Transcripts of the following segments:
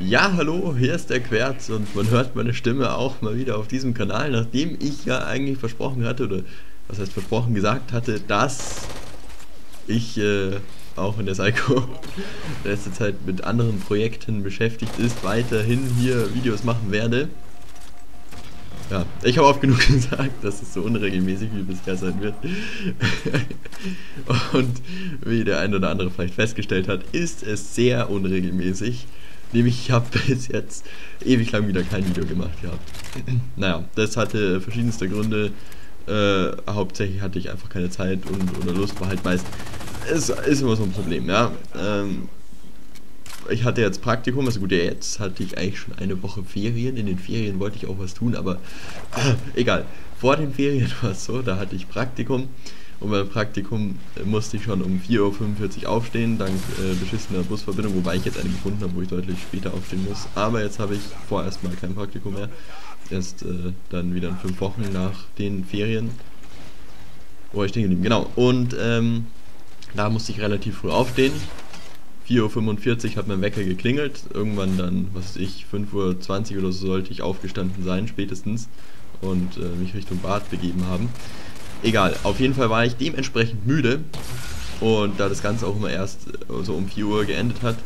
Ja, hallo, hier ist der Querz und man hört meine Stimme auch mal wieder auf diesem Kanal, nachdem ich ja eigentlich versprochen hatte, oder was heißt versprochen, gesagt hatte, dass ich auch in der Psycho letzte Zeit mit anderen Projekten beschäftigt ist, weiterhin hier Videos machen werde. Ja, ich habe oft genug gesagt, dass es so unregelmäßig wie bisher sein wird. Und wie der ein oder andere vielleicht festgestellt hat, ist es sehr unregelmäßig. Nämlich ich habe bis jetzt ewig lang wieder kein Video gemacht gehabt. Naja, das hatte verschiedenste Gründe. Hauptsächlich hatte ich einfach keine Zeit oder Lust, war halt meist. Es ist immer so ein Problem, ja. Ich hatte jetzt Praktikum, also gut, ja, jetzt hatte ich eigentlich schon eine Woche Ferien. In den Ferien wollte ich auch was tun, aber egal. Vor den Ferien war es so, da hatte ich Praktikum. Und beim Praktikum musste ich schon um 4:45 Uhr aufstehen, dank beschissener Busverbindung, wobei ich jetzt eine gefunden habe, wo ich deutlich später aufstehen muss. Aber jetzt habe ich vorerst mal kein Praktikum mehr. Erst dann wieder in 5 Wochen nach den Ferien. Wo ich stehen geblieben? Genau. Und da musste ich relativ früh aufstehen. 4:45 Uhr hat mein Wecker geklingelt. Irgendwann dann, was weiß ich, 5:20 Uhr oder so sollte ich aufgestanden sein, spätestens. Und mich Richtung Bad begeben haben. Egal, auf jeden Fall war ich dementsprechend müde. Und da das Ganze auch immer erst so um 4 Uhr geendet hat,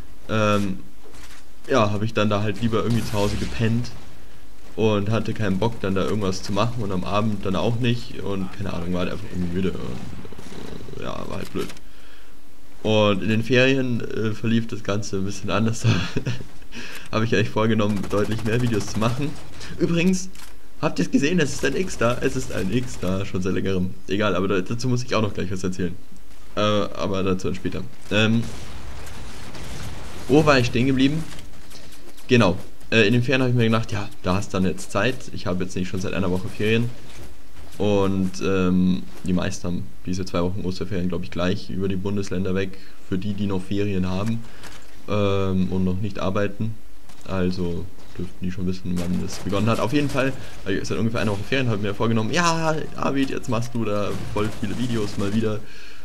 ja, habe ich dann da halt lieber irgendwie zu Hause gepennt. Und hatte keinen Bock dann da irgendwas zu machen und am Abend dann auch nicht. Und keine Ahnung, war halt einfach irgendwie müde. Und ja, war halt blöd. Und in den Ferien verlief das Ganze ein bisschen anders. Da habe ich eigentlich vorgenommen, deutlich mehr Videos zu machen. Übrigens, habt ihr es gesehen? Es ist ein X da. Es ist ein X da, schon seit längerem. Egal, aber dazu muss ich auch noch gleich was erzählen. Aber dazu dann später. Wo war ich stehen geblieben? Genau. In den Ferien habe ich mir gedacht, ja, da hast du dann jetzt Zeit. Ich habe jetzt nicht schon seit einer Woche Ferien. Und die meisten haben diese 2 Wochen Osterferien, glaube ich, gleich über die Bundesländer weg, für die, die noch Ferien haben und noch nicht arbeiten. Also dürften die schon wissen, wann es begonnen hat. Auf jeden Fall, seit ungefähr einer Woche Ferien habe ich mir vorgenommen, ja, David, jetzt machst du da voll viele Videos mal wieder.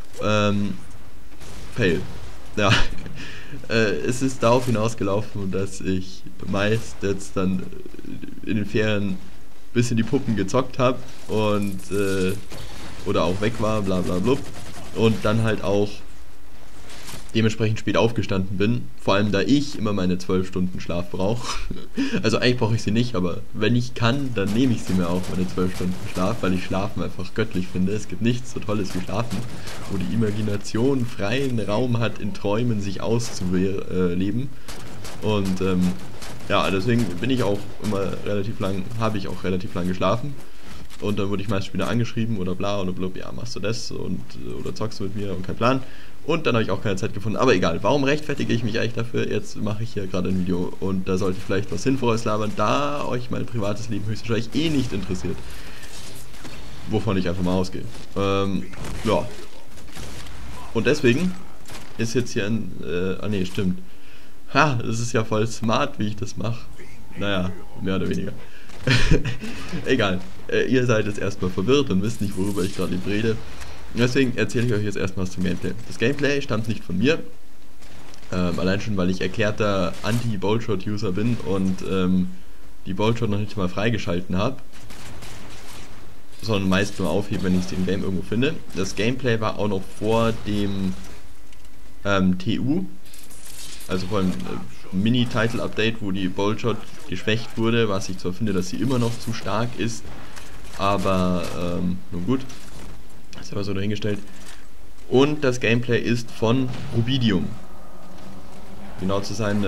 Fail. Ja, es ist darauf hinausgelaufen, dass ich meist jetzt dann in den Ferien bisschen die Puppen gezockt habe und oder auch weg war, bla bla blub. Und dann halt auch dementsprechend spät aufgestanden bin. Vor allem da ich immer meine 12 Stunden Schlaf brauche. Also eigentlich brauche ich sie nicht, aber wenn ich kann, dann nehme ich sie mir auch, meine 12 Stunden Schlaf, weil ich Schlafen einfach göttlich finde. Es gibt nichts so Tolles wie Schlafen, wo die Imagination freien Raum hat, in Träumen sich auszuleben. Und ja, deswegen bin ich auch immer relativ lang, habe ich auch relativ lang geschlafen. Und dann wurde ich meist wieder angeschrieben oder bla oder blub, ja, machst du das und oder zockst du mit mir und kein Plan. Und dann habe ich auch keine Zeit gefunden. Aber egal, warum rechtfertige ich mich eigentlich dafür? Jetzt mache ich hier gerade ein Video und da sollte ich vielleicht was Sinnvolles labern, da euch mein privates Leben höchstwahrscheinlich eh nicht interessiert. Wovon ich einfach mal ausgehe. Ja. Und deswegen ist jetzt hier ein, nee, stimmt. Ha, das ist ja voll smart, wie ich das mache. Naja, mehr oder weniger. Egal, ihr seid jetzt erstmal verwirrt und wisst nicht, worüber ich gerade rede. Deswegen erzähle ich euch jetzt erstmal was zum Gameplay. Das Gameplay stammt nicht von mir. Allein schon, weil ich erklärter Anti-Boltshot-User bin und die Boltshot noch nicht mal freigeschalten habe. Sondern meist nur aufheben, wenn ich es im Game irgendwo finde. Das Gameplay war auch noch vor dem TU. Also vor dem Mini-Title-Update, wo die Boltshot geschwächt wurde, was ich zwar finde, dass sie immer noch zu stark ist, aber nun gut, das ist aber so dahingestellt. Und das Gameplay ist von Rubidium. Genau zu sein,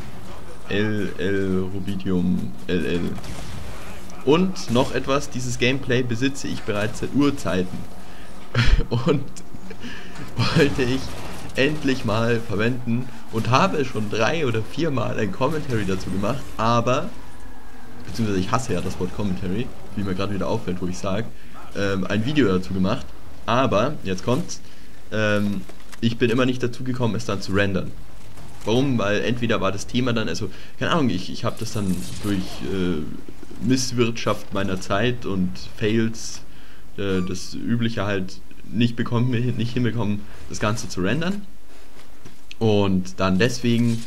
LL Rubidium LL. Und noch etwas, dieses Gameplay besitze ich bereits seit Urzeiten. Und wollte ich endlich mal verwenden und habe schon 3 oder 4 Mal ein Commentary dazu gemacht, aber, beziehungsweise ich hasse ja das Wort Commentary, wie mir gerade wieder auffällt, wo ich sage, ein Video dazu gemacht, aber, jetzt kommt's, ich bin immer nicht dazu gekommen, es dann zu rendern. Warum? Weil entweder war das Thema dann, also, keine Ahnung, ich habe das dann durch Misswirtschaft meiner Zeit und Fails, das Übliche halt nicht hinbekommen, das Ganze zu rendern. Und dann deswegen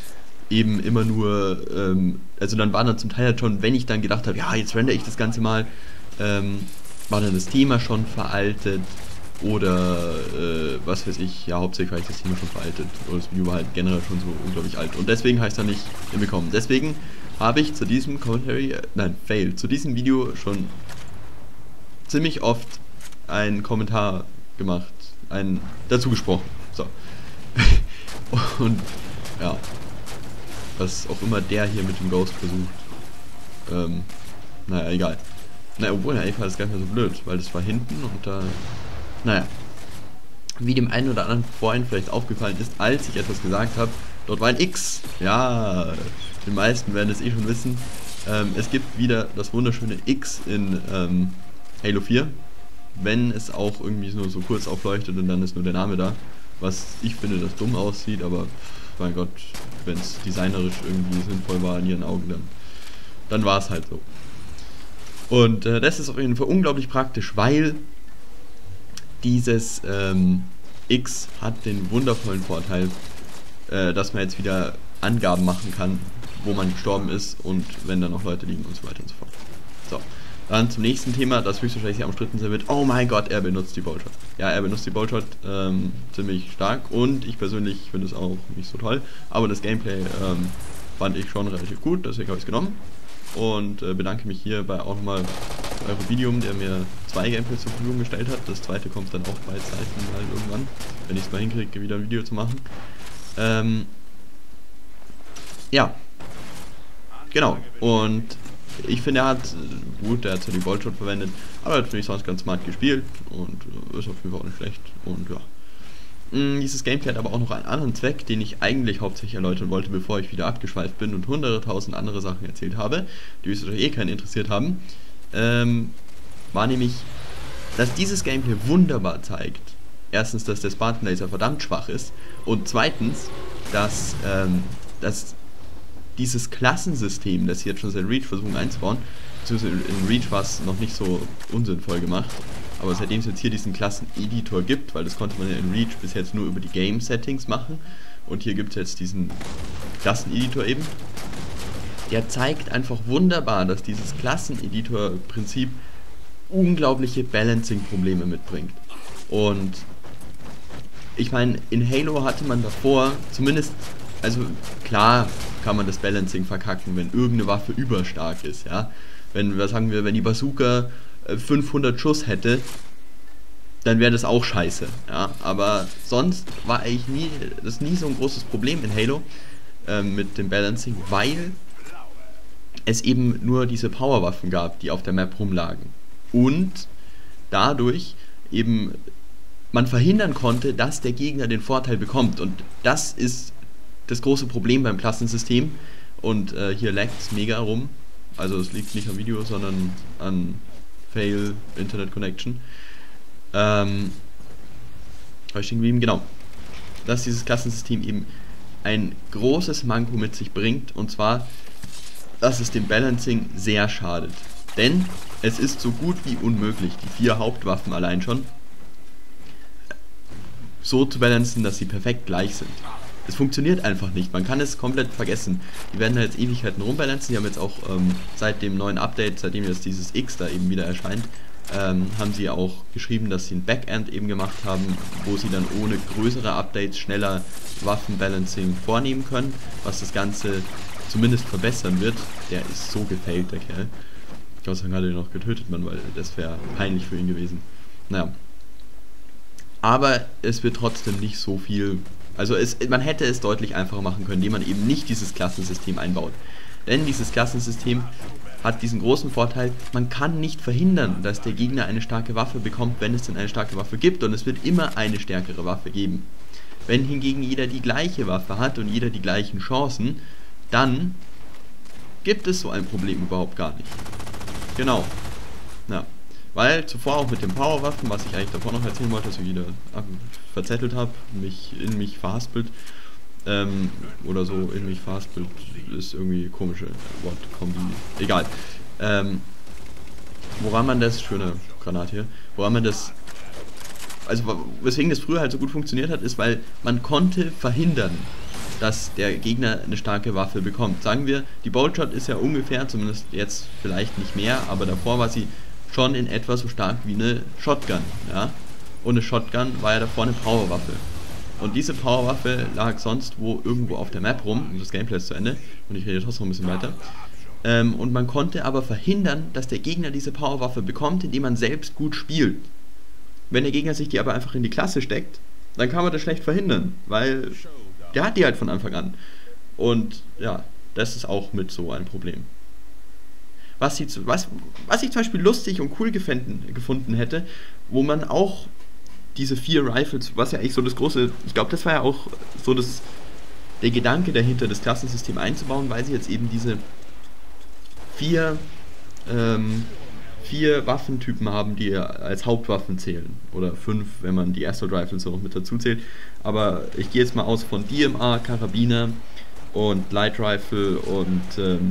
eben immer nur, also dann war dann zum Teil halt schon, wenn ich dann gedacht habe, ja, jetzt rendere ich das Ganze mal, war dann das Thema schon veraltet oder was weiß ich, ja, hauptsächlich war ich das Thema schon veraltet oder das Video war halt generell schon so unglaublich alt und deswegen habe ich es dann nicht hinbekommen. Deswegen habe ich zu diesem Fail, zu diesem Video schon ziemlich oft einen Kommentar gemacht, dazu gesprochen, so. Und ja, was auch immer der hier mit dem Ghost versucht, naja, egal. Naja, obwohl, eigentlich war das gar nicht mehr so blöd, weil das war hinten und da, naja. Wie dem einen oder anderen vorhin vielleicht aufgefallen ist, als ich etwas gesagt habe, dort war ein X. Ja, die meisten werden es eh schon wissen. Es gibt wieder das wunderschöne X in Halo 4, wenn es auch irgendwie nur so kurz aufleuchtet und dann ist nur der Name da. Was ich finde, das dumm aussieht, aber mein Gott, wenn es designerisch irgendwie sinnvoll war in ihren Augen, dann war es halt so. Und das ist auf jeden Fall unglaublich praktisch, weil dieses X hat den wundervollen Vorteil, dass man jetzt wieder Angaben machen kann, wo man gestorben ist und wenn da noch Leute liegen und so weiter und so fort. So, dann zum nächsten Thema, das höchstwahrscheinlich sehr umstritten sein wird. Oh mein Gott, er benutzt die Boltshot. Ja, er benutzt die Boltshot ziemlich stark und ich persönlich finde es auch nicht so toll, aber das Gameplay fand ich schon relativ gut, deswegen habe ich es genommen. Und bedanke mich hierbei auch nochmal bei Rubidium, der mir 2 Gameplays zur Verfügung gestellt hat. Das zweite kommt dann auch bei Zeiten mal irgendwann, wenn ich es mal hinkriege, wieder ein Video zu machen. Ja, genau. Und ich finde, er hat zwar die Boltshot verwendet, aber er hat, finde ich, sonst ganz smart gespielt und ist auf jeden Fall auch nicht schlecht. Und ja. Dieses Gameplay hat aber auch noch einen anderen Zweck, den ich eigentlich hauptsächlich erläutern wollte, bevor ich wieder abgeschweift bin und 100.000 andere Sachen erzählt habe, die euch eh keinen interessiert haben, war nämlich, dass dieses Gameplay wunderbar zeigt, erstens, dass der Spartan Laser verdammt schwach ist und zweitens, dass dieses Klassensystem, das sie jetzt schon seit Reach versuchen einzubauen, beziehungsweise in Reach war es noch nicht so unsinnvoll gemacht, aber seitdem es jetzt hier diesen Klassen-Editor gibt, weil das konnte man ja in Reach bis jetzt nur über die Game-Settings machen und hier gibt es jetzt diesen Klassen-Editor eben, der zeigt einfach wunderbar, dass dieses Klassen-Editor-Prinzip unglaubliche Balancing-Probleme mitbringt. Und ich meine, in Halo hatte man davor zumindest, also klar kann man das Balancing verkacken, wenn irgendeine Waffe überstark ist, ja. Wenn, was sagen wir, wenn die Bazooka 500 Schuss hätte, dann wäre das auch scheiße, ja. Aber sonst war eigentlich nie so ein großes Problem in Halo mit dem Balancing, weil es eben nur diese Powerwaffen gab, die auf der Map rumlagen. Und dadurch eben man verhindern konnte, dass der Gegner den Vorteil bekommt. Und das ist das große Problem beim Klassensystem. Und hier laggt es mega rum. Also es liegt nicht am Video, sondern an Fail Internet Connection. Genau. Dass dieses Klassensystem eben ein großes Manko mit sich bringt. Und zwar, dass es dem Balancing sehr schadet. Denn es ist so gut wie unmöglich, die 4 Hauptwaffen allein schon so zu balancen, dass sie perfekt gleich sind. Es funktioniert einfach nicht, man kann es komplett vergessen. Die werden da jetzt Ewigkeiten rumbalancen, die haben jetzt auch seit dem neuen Update, seitdem jetzt dieses X da eben wieder erscheint, haben sie auch geschrieben, dass sie ein Backend eben gemacht haben, wo sie dann ohne größere Updates schneller Waffenbalancing vornehmen können, was das Ganze zumindest verbessern wird. Der ist so gefailt, der Kerl. Gott sei Dank hat er ihn noch getötet, man, weil das wäre peinlich für ihn gewesen. Naja. Aber es wird trotzdem nicht so viel. Also man hätte es deutlich einfacher machen können, indem man eben nicht dieses Klassensystem einbaut. Denn dieses Klassensystem hat diesen großen Vorteil, man kann nicht verhindern, dass der Gegner eine starke Waffe bekommt, wenn es denn eine starke Waffe gibt. Und es wird immer eine stärkere Waffe geben. Wenn hingegen jeder die gleiche Waffe hat und jeder die gleichen Chancen, dann gibt es so ein Problem überhaupt gar nicht. Genau. Ja. Weil zuvor auch mit den Powerwaffen, was ich eigentlich davor noch erzählen wollte, dass ich wieder verzettelt habe, in mich verhaspelt, oder so in mich verhaspelt, ist irgendwie komische Wortkombi. Egal. Woran man das, schöne Granate hier, woran man das, also weswegen das früher halt so gut funktioniert hat, ist, weil man konnte verhindern, dass der Gegner eine starke Waffe bekommt. Sagen wir, die Bolt Shot ist ja ungefähr, zumindest jetzt vielleicht nicht mehr, aber davor war sie schon in etwa so stark wie eine Shotgun, ja. Und eine Shotgun war ja davor eine Powerwaffe. Und diese Powerwaffe lag sonst wo irgendwo auf der Map rum, und das Gameplay ist zu Ende, und ich rede trotzdem ein bisschen weiter. Und man konnte aber verhindern, dass der Gegner diese Powerwaffe bekommt, indem man selbst gut spielt. Wenn der Gegner sich die aber einfach in die Klasse steckt, dann kann man das schlecht verhindern, weil der hat die halt von Anfang an. Und ja, das ist auch mit so ein Problem. Was ich zum Beispiel lustig und cool gefunden hätte, wo man auch diese 4 Rifles, was ja eigentlich so das große, ich glaube, das war ja auch so der Gedanke dahinter, das Klassensystem einzubauen, weil sie jetzt eben diese 4 Waffentypen haben, die als Hauptwaffen zählen. Oder 5, wenn man die Assault Rifles so noch mit dazu zählt. Aber ich gehe jetzt mal aus von DMR, Karabiner und Light Rifle und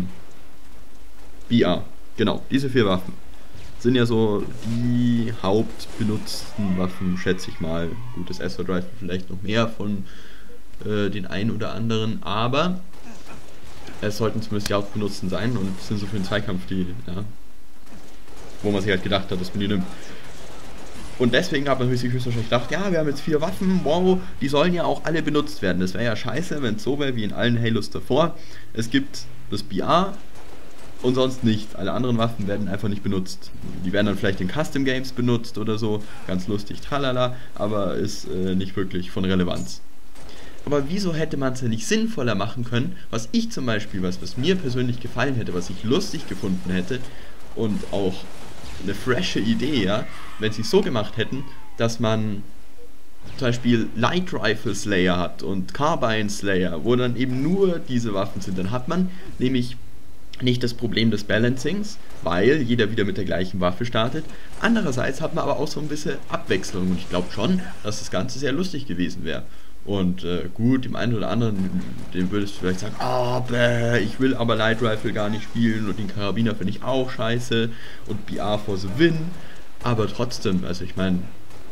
BR. Genau, diese 4 Waffen sind ja so die hauptbenutzten Waffen, schätze ich mal. Gut, das Assault Rifle vielleicht noch mehr von den einen oder anderen, aber es sollten zumindest die hauptbenutzten sein und sind so für den Zweikampf die, ja, wo man sich halt gedacht hat, dass man die nimmt. Und deswegen hat man sich höchstwahrscheinlich gedacht, ja, wir haben jetzt 4 Waffen, wow, die sollen ja auch alle benutzt werden. Das wäre ja scheiße, wenn es so wäre wie in allen Halos davor. Es gibt das BR und sonst nichts. Alle anderen Waffen werden einfach nicht benutzt. Die werden dann vielleicht in Custom Games benutzt oder so, ganz lustig, tralala, aber ist nicht wirklich von Relevanz. Aber wieso hätte man es ja nicht sinnvoller machen können, was ich zum Beispiel, was mir persönlich gefallen hätte, was ich lustig gefunden hätte und auch eine frische Idee, ja, wenn sie es so gemacht hätten, dass man zum Beispiel Light Rifle Slayer hat und Carbine Slayer, wo dann eben nur diese Waffen sind. Dann hat man nämlich nicht das Problem des Balancings, weil jeder wieder mit der gleichen Waffe startet. Andererseits hat man aber auch so ein bisschen Abwechslung und ich glaube schon, dass das Ganze sehr lustig gewesen wäre. Und gut, dem einen oder anderen, dem würdest du vielleicht sagen, ich will aber Light Rifle gar nicht spielen und den Karabiner finde ich auch scheiße und BR for the win. Aber trotzdem, also ich meine,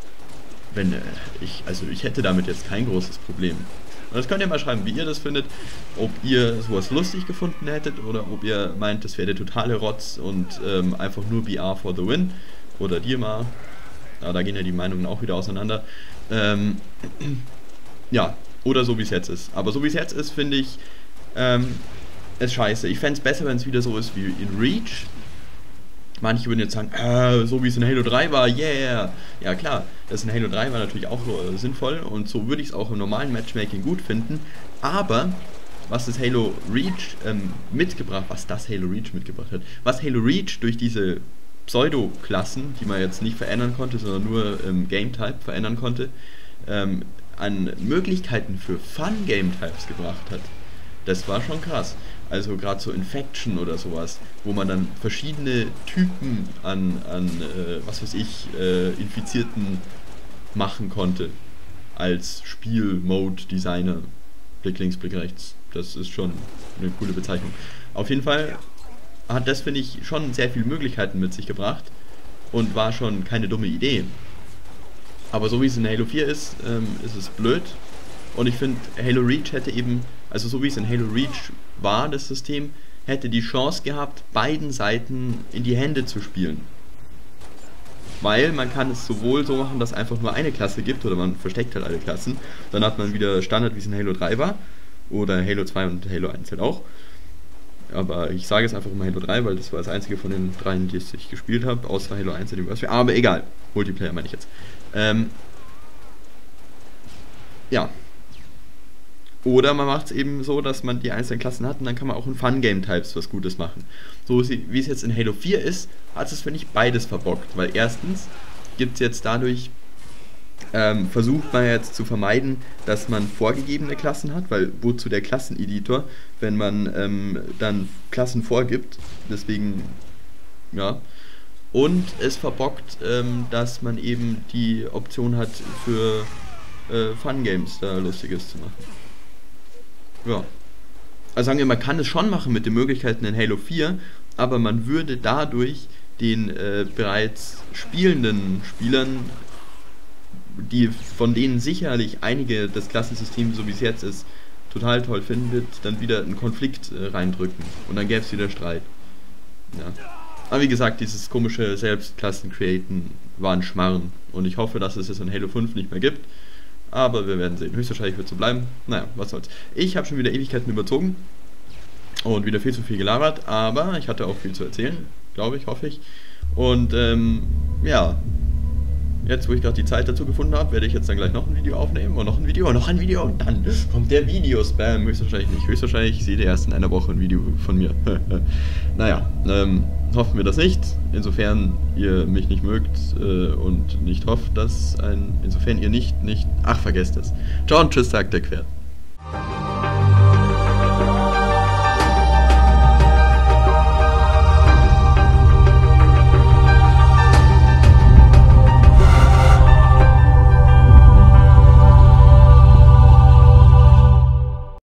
ich hätte damit jetzt kein großes Problem. Und das könnt ihr mal schreiben, wie ihr das findet, ob ihr sowas lustig gefunden hättet oder ob ihr meint, das wäre der totale Rotz und einfach nur BR for the win oder DMR. Ja, da gehen ja die Meinungen auch wieder auseinander. Ja, oder so wie es jetzt ist. Aber so wie es jetzt ist, finde ich es scheiße. Ich fände es besser, wenn es wieder so ist wie in Reach. Manche würden jetzt sagen, so wie es in Halo 3 war, yeah. Ja klar, das in Halo 3 war natürlich auch sinnvoll und so würde ich es auch im normalen Matchmaking gut finden. Aber was das Halo Reach was Halo Reach durch diese Pseudo-Klassen, die man jetzt nicht verändern konnte, sondern nur im Game-Type verändern konnte, an Möglichkeiten für Fun-Game-Types gebracht hat. Das war schon krass. Also gerade so Infection oder sowas, wo man dann verschiedene Typen an Infizierten machen konnte als Spiel-Mode-Designer. Blick links, Blick rechts. Das ist schon eine coole Bezeichnung. Auf jeden Fall hat das, finde ich, schon sehr viele Möglichkeiten mit sich gebracht und war schon keine dumme Idee. Aber so wie es in Halo 4 ist, ist es blöd. Und ich finde, Halo Reach hätte eben, also so wie es in Halo Reach war, das System, hätte die Chance gehabt, beiden Seiten in die Hände zu spielen. Weil man kann es sowohl so machen, dass es einfach nur eine Klasse gibt, oder man versteckt halt alle Klassen. Dann hat man wieder Standard, wie es in Halo 3 war. Oder Halo 2 und Halo 1 halt auch. Aber ich sage es einfach immer Halo 3, weil das war das einzige von den dreien, die ich gespielt habe, außer Halo 1 Anniversary. Aber egal, Multiplayer meine ich jetzt. Ja. Oder man macht es eben so, dass man die einzelnen Klassen hat und dann kann man auch in Fun-Game-Types was Gutes machen. So wie es jetzt in Halo 4 ist, hat es, finde ich, beides verbockt. Weil erstens gibt es jetzt dadurch, versucht man jetzt zu vermeiden, dass man vorgegebene Klassen hat, weil wozu der Klasseneditor, wenn man dann Klassen vorgibt, deswegen, ja. Und es verbockt, dass man eben die Option hat, für Fun-Games da Lustiges zu machen. Ja. Also sagen wir, man kann es schon machen mit den Möglichkeiten in Halo 4, aber man würde dadurch den bereits spielenden Spielern, von denen sicherlich einige das Klassensystem, so wie es jetzt ist, total toll finden, wird dann wieder einen Konflikt reindrücken. Und dann gäbe es wieder Streit. Ja. Aber wie gesagt, dieses komische Selbstklassen-Createn war ein Schmarrn. Und ich hoffe, dass es in Halo 5 nicht mehr gibt. Aber wir werden sehen. Höchstwahrscheinlich wird es so bleiben. Naja, was soll's. Ich habe schon wieder Ewigkeiten überzogen. Und wieder viel zu viel gelabert. Aber ich hatte auch viel zu erzählen. Glaube ich, hoffe ich. Und ja. Jetzt, wo ich gerade die Zeit dazu gefunden habe, werde ich jetzt dann gleich noch ein Video aufnehmen und noch ein Video und noch ein Video und dann kommt der Videospam. Höchstwahrscheinlich nicht. Höchstwahrscheinlich seht ihr erst in einer Woche ein Video von mir. Naja, hoffen wir das nicht. Insofern ihr mich nicht mögt und nicht hofft, dass insofern ihr nicht, ach, vergesst es. Ciao und tschüss, sagt der Quert.